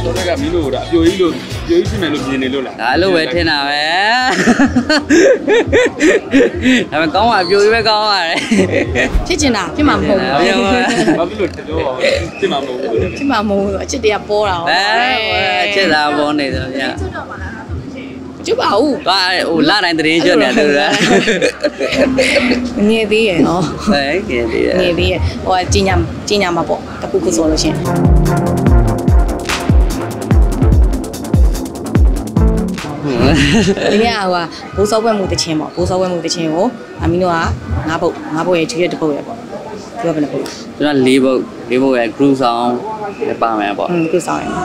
ဆိုတော့ကမင်းတို့ကအပြိုကြီးဖြစ်မယ်လို့မြင်နေလို့လားဒါလို့ပဲထင်တာပဲဒါပေမဲ့ကောင်းပါအပြိုကြီးပဲကောင်းပါတယ်ဖြစ်ချင်တာဖြစ်မှာမဟုတ်ဘူးဘာဖြစ်လို့တော့ဖြစ်မှာမဟုတ်ဘူးဖြစ်မှာမဟုတ်ဘူးအချစ်တရားပေါ်တာအချစ်တာပေါ်နေတယ်ဗျာကျပါဦးဟိုလာတိုင်းတရင်ကျွတ်တယ်သူကငယ်သေးရယ်နော်ငယ်သေးရယ်ဟိုကြီးညာမှာပေါ့တခုခုဆိုလို့ရှင်ဒီကဟိုဘိုးစောပွဲမှုတခြင်းပေါ့ဘိုးစောပွဲမှုတခြင်းကိုအမီနိုက9ပုတ်ရဲ့ကျွေးတစ်ပုတ်ရဲ့ပေါ့ပြောဘယ်နှပုတ်ကျွန်တော်4ပုတ်ရဲ့ group song ပါမယ်ပေါ့ group song ရဲ့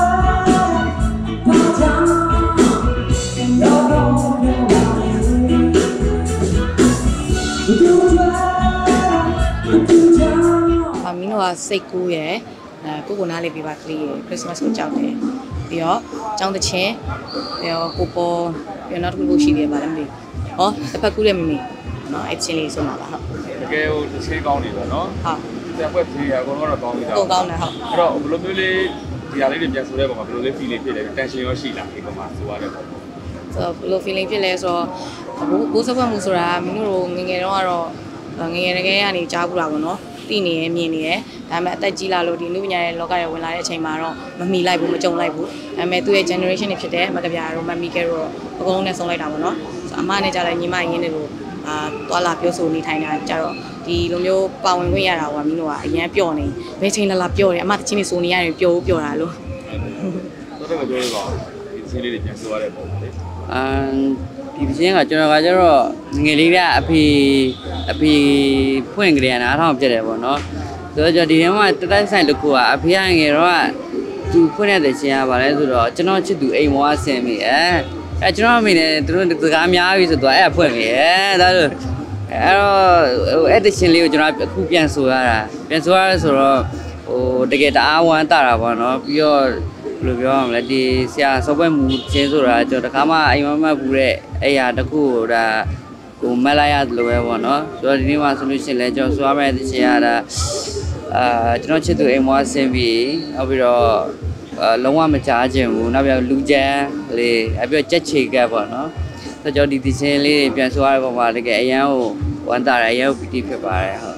အမီနိုကစိတ်ကူးရဲ့ကိုနားလေးပြပါကလေးရယ် Christmas ကိုကြောက်တယ်ပြီးတော့ကျောင်းတချင်းပြီးတော့ကိုပေါ်ပြီးတော့နောက်တစ်ခုရှိသေးတယ်ဗါလည်းမသိဟောတစ်ဖက်ကူးတဲ့မမေနော်အဲ့ချင်းလေးဆိုမှာပါဟုတ်တကယ်ဟိုတစ်ချင်းကောင်းနေပါနော်ဟုတ်တက်ွက်ဖြေရအကုန်လုံးတော့ကောင်းပြီတော့ကောင်းတယ်ဟုတ်အဲ့တော့ဘယ်လိုမျိုးလေးဒီဟာလေးတွေပြန်ဆိုတဲ့ပုံမှာဘယ်လိုလေး feeling ဖြစ်လဲ tension ရောရှိလားဒီပုံမှာဆိုရတဲ့ပုံဆိုတော့ဘယ်လို feeling ဖြစ်လဲဆိုတော့ဘိုးစပွက်မှုဆိုတာမင်းတို့ငငယ်တော့ကတော့ငငယ်တကယ်ကနေကြားဘူးတာပေါ့နော်သိနေရမြင်နေရဒါပေမဲ့အသက်ကြီးလာလို့ဒီနုပညာရဲ့လောကရဲ့ဝင်လာတဲ့အချိန်မှာတော့မမီလိုက်ဘူးမကြုံလိုက်ဘူးဒါပေမဲ့သူ့ရဲ့ generation တွေဖြစ်တဲ့မကပြားတို့မမီကဲတို့အကုန်လုံးနဲ့ဆုံးလိုက်တာပေါ့နော်ဆိုအမနဲ့ကြလိုက်ညီမရင်းတွေလို့တွာလာပြောဆိုနေထိုင်တာကြတော့ဒီလိုမျိုးပါဝင်ခွင့်ရတာကမင်းတို့ကအရန်ပျော့နေဘယ်ချိန်လာပျော့တယ်အမတချင်းနေဆိုနေရတယ်ပျော့တာလို့တော့ပြောရပါဒီစီးလေးတွေပြန်ဆိုရတဲ့ပုံလေဒီပချင်းကကျွန်တော်ကကျတော့ငယ်လေးကအဖေဖွင့်ကြရတာအားထောင်ပြတ်တယ်ပေါ့နော်ဆိုတော့ဒီထဲမှာတိုက်ဆိုင်တစ်ခုကအဖေကငယ်တော့သူဖွင့်တဲ့ချင်းရပါလဲဆိုတော့ကျွန်တော်ချစ်သူအိမ်မောအဆင်မိကျွန်တော်အမေနဲ့သူတို့စကားများပြီဆိုတော့အဲ့ဖွင့်ပြီဒါဆိုအဲ့တချင်းလေးကိုကျွန်တော်အခုပြန်ဆိုရဆိုတော့ဟိုတကယ်တအားဝမ်းတာတာပေါ့နော်ပြီးတော့ဘယ်လိုပြောရမလဲဒီဆရာစောပွဲမူချင်းဆိုတာကျွန်တော်တခါမှအိမ်မမဘူးတဲ့အဲ့ဟာတခုဟိုဒါကိုမက်လိုက်ရလို့ပဲပေါ့နော်ဆိုတော့ဒီနေ့မှဆိုလို့ရှိရင်လည်းကျွန်တော်ဆိုရမယ့်တခြင်းရတာကျွန်တော်ချစ်သူအိမ်မွားဆင်းပြီးနောက်ပြီးတော့လုံးဝမကြားခြင်းဘူးနောက်ပြီးလူကျန်းလေးအပြီးတော့ကြက်ချေကပ်ပေါ့နော်ဆိုတော့ဒီတခြင်းလေးပြန်ဆိုရတဲ့ပုံမှာတကယ်အရန်ကိုဝမ်းသာတယ်အရန်ကိုပီတိဖြစ်ပါတယ်ဟုတ်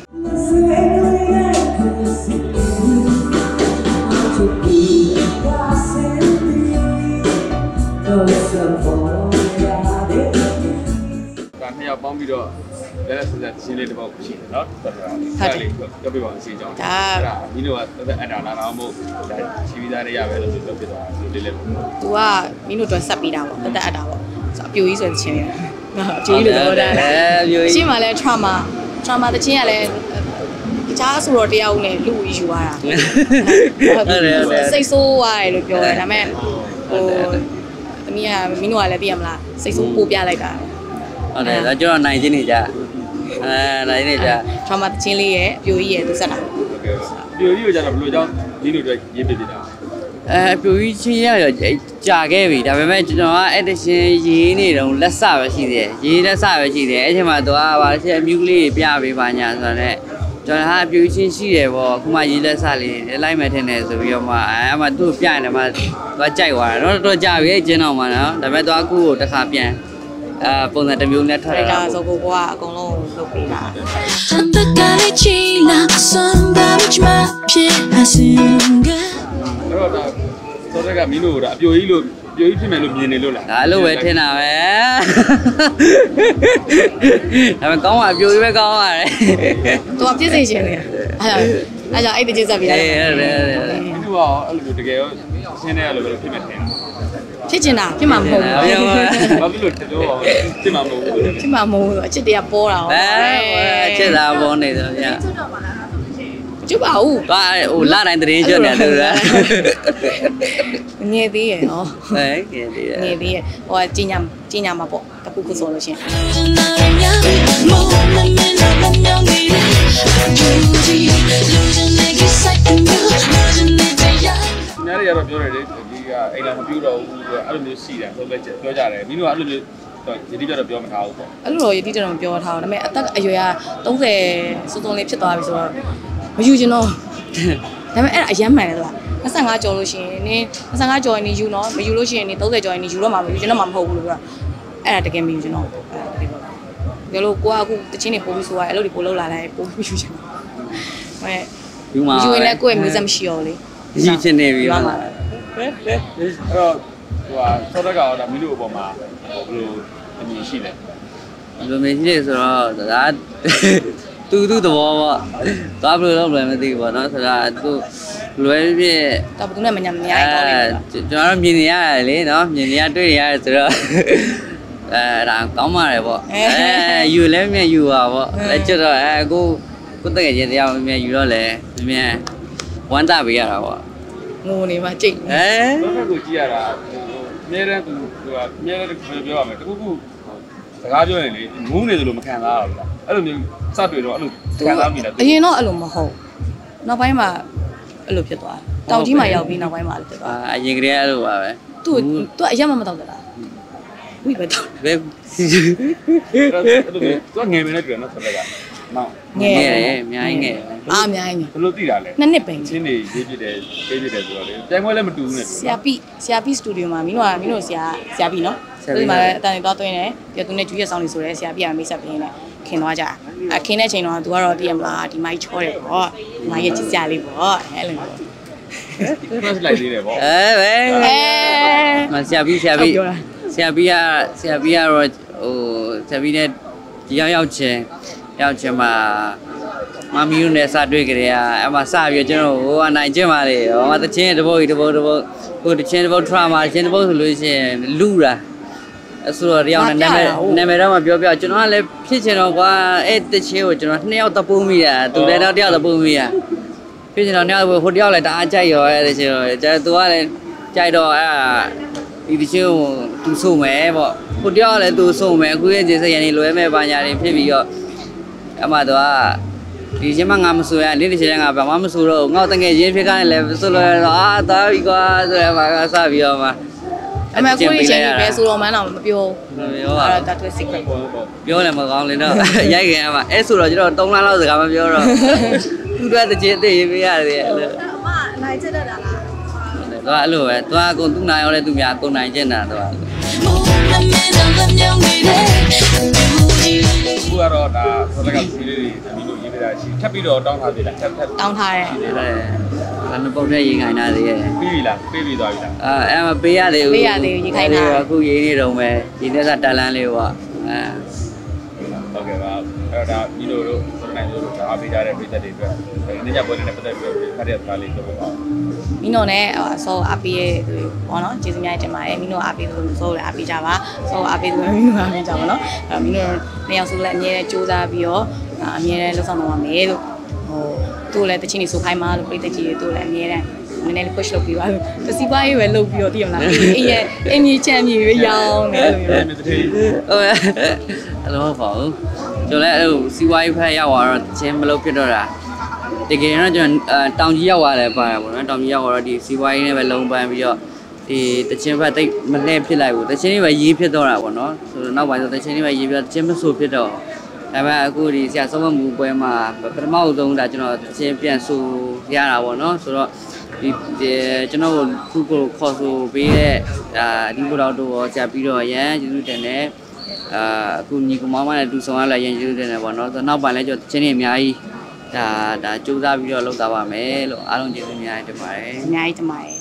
နှစ်ယောက်ပေါင်းပြီးတော့လက်ဆက်ဆက်ရှင်းလေးတစ်ပေါက်ရှိတယ်နော်တော်တော်အဲ့လေးပြောပြပါအစီအကြောင်းဒါဒီလိုကသက်အန်တာလာတော့မဟုတ်ဒါချီဗီသားတွေရပဲလို့ပြောပြသွားတာဒီလေးလေး။ तू ကမင်းတို့အတွက်ဆက်ပြီးတာပေါ့သက်အပ်တာပေါ့ဆိုအပြိုကြီးဆိုတဲ့ချင်းလေးအပြိုကြီးလို့ပြောတာရှင်းမှာလဲ trauma တဲ့ချင်းကလည်းတခြားဆိုတော့တရားဦးနဲ့လူယူရတာစိတ်ဆိုးရတယ်လို့ပြောတယ်ဒါပေမဲ့ဟိုသမီးကမင်းတို့ကလည်းသိရမလားစိတ်ဆိုးပို့ပြလိုက်တာဟုတ်တယ်ဒါကျွန်တော်နိုင်ချင်းနေကြနိုင်နေကြ trauma ချင်းလေးရဲ့အပြိုကြီးရဲ့သူဆက်တာဟုတ်ကဲ့အပြိုကြီးကိုကျတော့ဘယ်လိုကြောင့်ဒီလိုတွေရေးပြပြတာအပြိုကြီးချင်းရကြာခဲ့ပြီဒါပေမဲ့ကျွန်တော်က edition ရေးနေတော့လက်စပဲရှိသေးတယ်ရေးလက်စပဲရှိသေးတယ်အဲ့ချိန်မှာသူကဘာလဲအမျိုးကလေးပြပေးပါညာဆိုတော့ကျွန်တော်ဟာအပြိုချင်းရှိတယ်ပေါ့အခုမှရေးလက်စလေးလိုက်မယ်ထင်တယ်ဆိုပြီးတော့မှအဲ့မှာသူ့ပြနေမှာသူကကြိုက်သွားတယ်တော့ကြာပြီကျင်းတော့မှနော်ဒါပေမဲ့သူကအခုကိုတစ်ခါပြန်ပုံစံတစ်မျိုးနဲ့ထွက်လာဆိုကိုကအကုန်လုံးလုပ်ပေးတာအဲ့တော့ဒါစောစက်ကမင်းတို့ကအပြိုကြီးဖြစ်မယ်လို့မြင်နေလို့လားဒါလို့ပဲထင်တာပဲဒါပေမဲ့ကောင်းပါအပြိုကြီးပဲကောင်းပါတယ်သူကပြည့်စုံရှင်နေအဲ့ကြောင့်အဲ့တကြီးဆက်ပြီးရတယ်မင်းတို့ကအဲ့လိုတကယ်ရောရှင်းနေရလို့ဘယ်လိုဖြစ်မယ်ထင်ဖြစ်ချင်တာဖြစ်မှာမဟုတ်ဘူးဘာဖြစ်လို့တော့ဖြစ်မှာမဟုတ်ဘူးဖြစ်မှာမဟုတ်ဘူးအချစ်တရားပေါ်တာအချစ်တာပေါ်နေတယ်ဗျာကျပါဦးဟိုလာတိုင်းတရင်ကျွတ်တယ်သူကငယ်သေးရယ်နော်ငယ်သေးရယ်ဟိုကြီးညာမှာပေါ့တခုခုဆိုလို့ရှင်ညရတော့ပြောရတယ်ဒီကအိမ်လာမပြူတော့ဘူးအဲ့လိုမျိုးရှိတယ်ဆိုပဲပြောကြတယ်မင်းတို့ကအဲ့လိုမျိုးယတိပြတော့ပြောမထားဘူးပေါ့အဲ့လိုတော့ယတိတော့မပြောထားဘူးဒါပေမဲ့အသက်အရွယ်က30စုံလေးဖြစ်သွားပြီဆိုတော့မယူချင်တော့ဒါပေမဲ့အဲ့ဒါအယမ်းမှန်တယ်လား 25ကျော်လို့ရှိရင်နင်း25ကျော်နေယူနော်မယူလို့ရှိရင်နင်း30ကျော်နေယူတော့မှမယူကျွန်တော်မှမဟုတ်ဘူးလို့ပြောအဲ့ဒါတကယ်မယူကျွန်တော်ဒီလိုကိုကအခုတချင်းနေပို့ပြီးဆိုရအဲ့လိုဒီပို့လောက်လာလိုက်ပို့ပြီးယူချင်ဟဲ့ယူရင်လည်းကိုယ့်ရဲ့မျိုးဆက်မရှိရောလေယူချင်နေပြီအဲ့တော့ဟိုဆောတကတော့ဒါမီလိုအပေါ်မှာဘယ်လိုအမြင်ရှိလဲဘယ်လိုမြင်ရှိလဲဆိုတော့ဒါသူသဘောပေါ့သွားဘယ်လိုလုပ်လဲမသိဘူးပေါ့နော်ဆိုတာသူလွယ်ပြည့်တော့ဘယ်သူနဲ့မညာမညာတော့လေကျွန်တော်တို့မြင်နေရတယ်လေနော်မြင်နေရတွေ့နေရတယ်ဆိုတော့ဒါကောင်းပါတယ်ပေါ့ယူလဲမြင်ယူပါပေါ့လက်ကျွတ်တော့ကိုတကယ်ချင်းတရားမြင်ယူတော့လေမြန်ဝမ်းသာပေးရတာပေါ့ငိုနေမှကြိတ်ဘယ်ဘက်ကိုကြည့်ရတာအများတဲ့သူကအများတဲ့ပြောရမယ်တခုခုစကားပြောရင်လေငုံနေသလိုမခံစားရဘူးလားအဲ့လိုမျိုးစတွေ့တော့အဲ့လိုခံစားမိလားအရင်တော့အဲ့လိုမဟုတ်နောက်ပိုင်းမှာအဲ့လိုဖြစ်သွားတောင်ကြီးမှာရောက်ပြီးနောက်ပိုင်းမှာလည်းဖြစ်သွားအရင်ကတည်းကအဲ့လိုပါပဲသူအရက်မတောက်သလားဝိပဲတောက်ဘယ်အဲ့လိုသူငယ်မနေတွေ့နော်ဆက်လက်ကမောင်ငယ်တယ်အများကြီးငယ်အများကြီးဘယ်လိုသိတာလဲ 2နှစ်ပဲချင်းနေရေးပြတယ်ပေးပြတယ်ဆိုတော့လေတိုင်ပွဲလည်းမတူဘူးနဲ့ဆရာပိစတူဒီယိုမှာမင်းတို့ဆရာပိနော်ဒီမှာအတန်သွားသွင်းတယ်ပြီးတော့သူနဲ့ဂျူးရက်ဆောင်နေဆိုရဲဆရာပိကမိတ်ဆက်ပြင်းတယ်ခင်သွားကြအခင်းတဲ့ချိန်တော့သူကတော့တည်ရမလားဒီမိုက်ချောတယ်ပေါ့ဒီမိုက်ရဲ့ချစ်ကြလေးပေါ့အဲ့လိုပေါ့ first light လေးတယ်ပေါ့မဆရာပိကတော့ဟိုဆရာပိနဲ့ရောက်ချင်းမှာမမီတို့နဲ့စတွေ့ကြတယ်အဲ့မှာစပြီးကျွန်တော်ဟိုကနိုင်ကျင်ပါလေဟိုမှာတချင်းတပုတ်ဟိုတချင်းတပုတ် trauma တချင်းတပုတ်ဆိုလို့ရှိရင်လူတာဆိုတော့ရောက်နေနာမည်တော့မပြောကျွန်တော်ကလည်းဖြစ်ချင်တော့ကွာအဲ့တချင်းကိုကျွန်တော်2ယောက်တပုတ်မိတာသူလည်းတော့1ယောက်တပုတ်မိတာဖြစ်ချင်တော့2ယောက်ဟို1ယောက်လည်းတအားကြိုက်ရောအဲ့တချင်းတော့ကျသူကလည်းကြိုက်တော့အဲ့ဒီတချင်းကိုသူစုံမယ်ပေါ့ဟို1ယောက်လည်းသူစုံမယ်အခုရဲ့ခြေစရန်နေလွဲမဲ့ပါညာတွေဖြစ်ပြီးတော့အမှတော့ဒီချင်းမငါမဆိုရနေ့တစ်ချိန်ငါဘာမှမဆိုတော့ငေါ့တငယ်ချင်းဖြစ်ခိုင်းလဲဆိုလို့တော့သားပြီကွာဆိုရမှာစပြီးတော့မှအမေကိုကြီးချင်းပဲဆိုတော့မှန်းတော့မပြောအဲ့ဒါ that secret ပြောလည်းမကောင်းလေတော့ရိုက်ခင်အမအဲ့ဆိုတော့ကျွန်တော်3လလောက်စကားမပြောတော့သူတို့တချင်းသိရေးပေးရတယ်အဲ့လိုအမနိုင်ချက်တတ်တာလားတော့အဲ့လိုပဲသူကကုန်သူနိုင်ရောလဲသူများကုန်နိုင်ချက်တာတော့ခုကတော့ဒါဆိုတော့ကစီလေးတွေသမီးတို့ရေးပြတာရှိထပ်ပြီးတော့တောင်းထားသေးလားထပ်တောင်းထားတယ်အဲ့မပုတ်တဲ့ရေးခိုင်းတာတွေရဲ့ပြီးပြီလားပြီးပြီးသွားပြီလားအဲ့မပေးရသေးဘူးပေးရသေးဘူးရေးခိုင်းတာအခုရေးနေတော့မယ်ဒီနေ့ကတလန်းလေးပေါ့ဟုတ်ကဲ့ပါအဲ့တော့ဒါမိတို့ဆိုနိုင်တို့ဒါအားပေးကြတဲ့ပြည်သက်တွေအတွက်နေ့ညပွဲလေးနဲ့ပတ်သက်ပြီးခါတဲ့ကားလေးပြောပြပါဦးမင်းတို့နဲ့ဆောအားပေးရဲ့ပေါ့နော်ကျေးဇူးများတင်ပါတယ်မင်းတို့အားပေးလို့ဆောလည်းအားပေးကြပါဆောအားပေးလို့မင်းတို့အားပေးကြပါနော်အဲ့မင်းတို့နှစ်ယောက်ဆိုလည်းအမြဲတမ်းစူးစမ်းပြီးတော့အမြဲတမ်းလှုပ်ဆောင်တော့မယ်လို့ဟိုသူ့လည်းတချင်းနေဆိုခိုင်းမှလို့ပြည်သက်ကြီးတွေသူ့လည်းအမြဲတမ်းနည်းနည်းလေး push လုပ်ပြီးပါလို့ပစီပွားရေးပဲလုပ်ပြီးတော့သိရမလားအေးရဲ့အင်းကြီးချမ်းကြီးပဲရောင်းနေလို့ဟုတ်အဲ့လိုပေါ့ကျွန်တော်လည်းအဲ့လိုစီဝိုင်းဖက်ရောက်သွားတော့ချင်းမလုပ်ဖြစ်တော့တာတကယ်တော့ကျွန်တော်တောင်ကြီးရောက်သွားတယ်ပါတာပေါ့နော်တောင်ကြီးရောက်တော့ဒီစီဝိုင်းနဲ့ပဲလုံးပန်းပြီးတော့ဒီတချင်းဖက်တိတ်မလှည့်ဖြစ်လိုက်ဘူးတချင်းလေးပဲရေးဖြစ်တော့တာပေါ့နော်ဆိုတော့နောက်ပိုင်းဆိုတချင်းလေးပဲရေးပြီးတော့တချင်းမဆိုဖြစ်တော့ဒါပေမဲ့အခုဒီဆရာဆုံးမမှုပွဲမှာပထမဆုံးဒါကျွန်တော်တချင်းပြန်ဆိုရတာပေါ့နော်ဆိုတော့ဒီကျွန်တော်ခုကိုခေါ်ဆိုပေးတဲ့ဒီဘုရားတို့ရောကြာပြီးတော့ရန်ကျေးဇူးတင်တယ်အခုညီကမောင်မနဲ့တူဆောင်ရလာရန်ကျေးဇူးတင်တယ်ပေါ့နော်ဆိုတော့နောက်ပိုင်းလည်းကျွန်တော်ချင်းနေအများကြီးဒါစူးစမ်းပြီးတော့လုပ်သားပါမယ်လို့အားလုံးကျေးဇူးအများကြီးတင်ပါတယ်အများကြီးတင်ပါတယ်